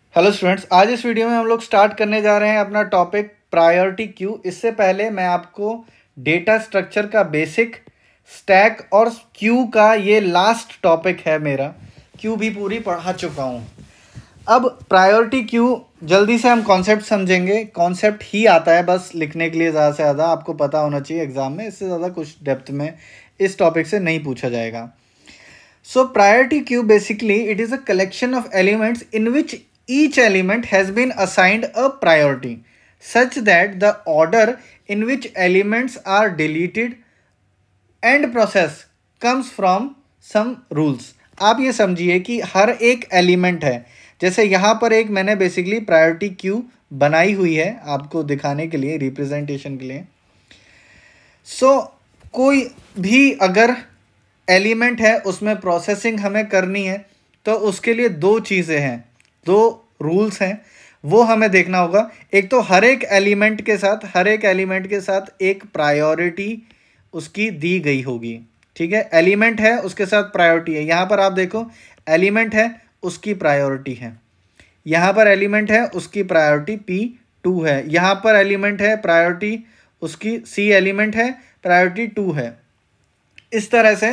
Hello students, आज इस video में हम लोग स्टार्ट करने जा रहे हैं अपना टॉपिक प्रायोरिटी क्यू। इससे पहले मैं आपको डेटा स्ट्रक्चर का बेसिक, स्टैक और क्यू का ये लास्ट टॉपिक है मेरा, क्यू भी पूरी पढ़ा चुका हूँ। अब प्रायोरिटी क्यू जल्दी से हम कॉन्सेप्ट समझेंगे। कॉन्सेप्ट ही आता है बस लिखने के लिए, ज़्यादा से ज़्यादा आपको पता होना चाहिए एग्जाम में, इससे ज़्यादा कुछ डेप्थ में इस टॉपिक से नहीं पूछा जाएगा। So priority queue basically it is a collection of elements in which each element has been assigned a priority such that the order in which elements are deleted and processed comes from some rules। आप ये समझिए कि हर एक element है, जैसे यहाँ पर एक मैंने बेसिकली प्रायोरिटी क्यू बनाई हुई है आपको दिखाने के लिए, रिप्रेजेंटेशन के लिए। कोई भी अगर एलिमेंट है उसमें प्रोसेसिंग हमें करनी है तो उसके लिए दो चीज़ें हैं, दो रूल्स हैं, वो हमें देखना होगा। एक तो हर एक एलिमेंट के साथ एक प्रायोरिटी उसकी दी गई होगी। ठीक है, एलिमेंट है उसके साथ प्रायोरिटी है। यहाँ पर आप देखो, एलिमेंट है उसकी प्रायोरिटी है, यहाँ पर एलिमेंट है उसकी प्रायोरिटी P2 है, यहाँ पर एलिमेंट है प्रायोरिटी उसकी C एलिमेंट है, प्रायोरिटी 2 है। इस तरह से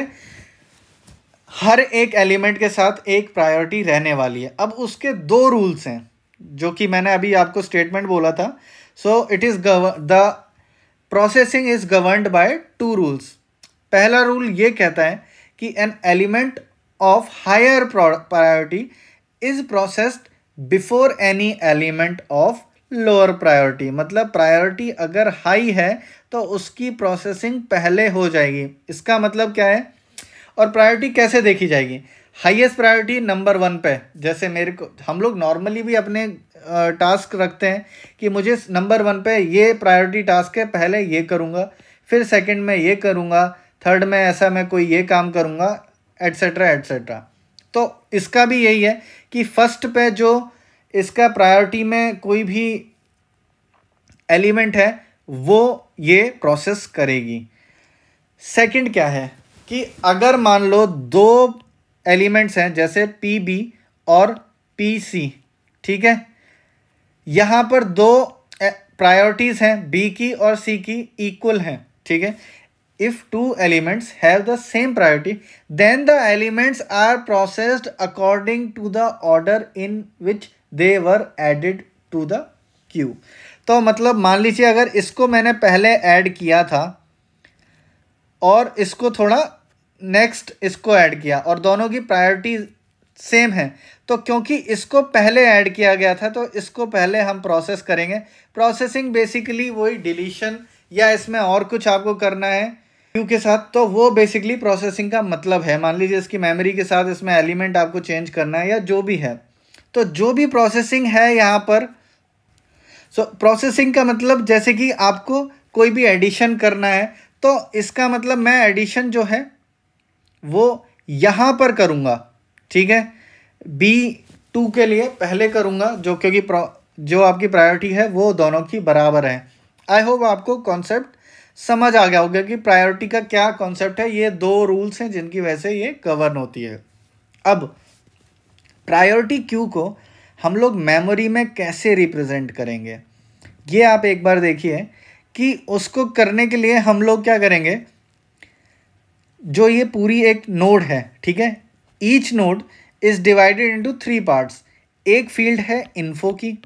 हर एक एलिमेंट के साथ एक प्रायोरिटी रहने वाली है। अब उसके दो रूल्स हैं जो कि मैंने अभी आपको स्टेटमेंट बोला था। It is the processing is governed by two rules. पहला रूल ये कहता है कि an element of higher priority is processed before any element of lower priority. मतलब प्रायोरिटी अगर हाई है तो उसकी प्रोसेसिंग पहले हो जाएगी। इसका मतलब क्या है और प्रायोरिटी कैसे देखी जाएगी? हाईएस्ट प्रायोरिटी नंबर 1 पे, जैसे मेरे को, हम लोग नॉर्मली भी अपने टास्क रखते हैं कि मुझे नंबर 1 पे ये प्रायोरिटी टास्क है, पहले ये करूँगा, फिर सेकंड में ये करूँगा, थर्ड में ऐसा मैं कोई ये काम करूँगा, एट्सेट्रा एट्सेट्रा। तो इसका भी यही है कि फर्स्ट पे जो इसका प्रायोरिटी में कोई भी एलिमेंट है वो ये प्रोसेस करेगी। सेकंड क्या है कि अगर मान लो दो एलिमेंट्स हैं जैसे PB और PC, ठीक है, यहाँ पर दो प्रायोरिटीज़ हैं B की और C की इक्वल हैं। ठीक है, if two elements have the same priority then the elements are processed according to the order in which they were added to the queue। तो मतलब मान लीजिए अगर इसको मैंने पहले ऐड किया था और इसको थोड़ा नेक्स्ट इसको ऐड किया और दोनों की प्रायोरिटी सेम है, तो क्योंकि इसको पहले ऐड किया गया था तो इसको पहले हम प्रोसेस करेंगे। प्रोसेसिंग बेसिकली वही डिलीशन या इसमें और कुछ आपको करना है क्यू के साथ, तो वो बेसिकली प्रोसेसिंग का मतलब है। मान लीजिए इसकी मेमोरी के साथ इसमें एलिमेंट आपको चेंज करना है या जो भी है, तो जो भी प्रोसेसिंग है यहाँ पर, प्रोसेसिंग का मतलब जैसे कि आपको कोई भी एडिशन करना है तो इसका मतलब मैं एडिशन जो है वो यहाँ पर करूँगा। ठीक है, B2 के लिए पहले करूँगा जो, क्योंकि जो आपकी प्रायोरिटी है वो दोनों की बराबर है। आई होप आपको कॉन्सेप्ट समझ आ गया होगा कि प्रायोरिटी का क्या कॉन्सेप्ट है। ये दो रूल्स हैं जिनकी वजह से ये गवर्न होती है। अब प्रायोरिटी क्यू को हम लोग मेमोरी में कैसे रिप्रेजेंट करेंगे, ये आप एक बार देखिए कि उसको करने के लिए हम लोग क्या करेंगे। जो ये पूरी एक नोड है, ठीक है, each node is divided into 3 parts. एक फील्ड है इन्फो की,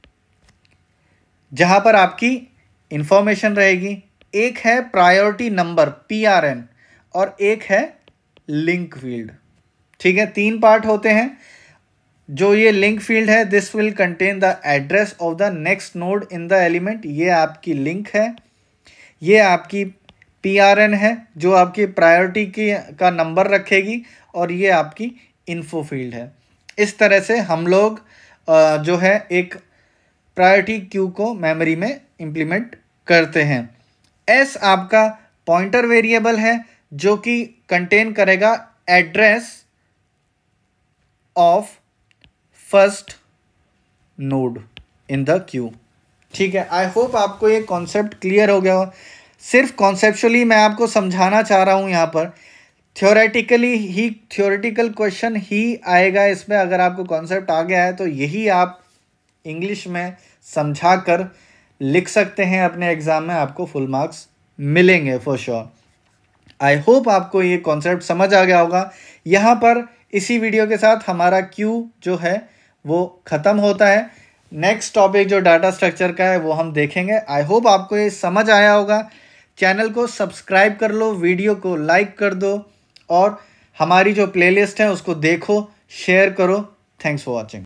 जहां पर आपकी इंफॉर्मेशन रहेगी, एक है प्रायोरिटी नंबर PRN और एक है लिंक फील्ड। ठीक है, 3 पार्ट होते हैं। जो ये लिंक फील्ड है, this will contain the address of the next node in the element. ये आपकी लिंक है, ये आपकी PRN है जो आपकी प्रायोरिटी का नंबर रखेगी, और ये आपकी इन्फो फील्ड है। इस तरह से हम लोग जो है एक प्रायोरिटी क्यू को मेमोरी में इम्प्लीमेंट करते हैं। S आपका पॉइंटर वेरिएबल है जो कि कंटेन करेगा address of first node in the queue. ठीक है, आई होप आपको ये कॉन्सेप्ट क्लियर हो गया हो। सिर्फ कॉन्सेप्चुअली मैं आपको समझाना चाह रहा हूँ यहाँ पर थ्योरेटिकल क्वेश्चन ही आएगा इसमें। अगर आपको कॉन्सेप्ट आ गया है तो यही आप इंग्लिश में समझा कर लिख सकते हैं अपने एग्ज़ाम में, आपको फुल मार्क्स मिलेंगे फॉर श्योर। आई होप आपको ये कॉन्सेप्ट समझ आ गया होगा। यहाँ पर इसी वीडियो के साथ हमारा क्यू जो है वो ख़त्म होता है। नेक्स्ट टॉपिक जो डाटा स्ट्रक्चर का है वो हम देखेंगे। आई होप आपको ये समझ आया होगा। चैनल को सब्सक्राइब कर लो, वीडियो को लाइक कर दो और हमारी जो प्लेलिस्ट है उसको देखो, शेयर करो। Thanks for watching.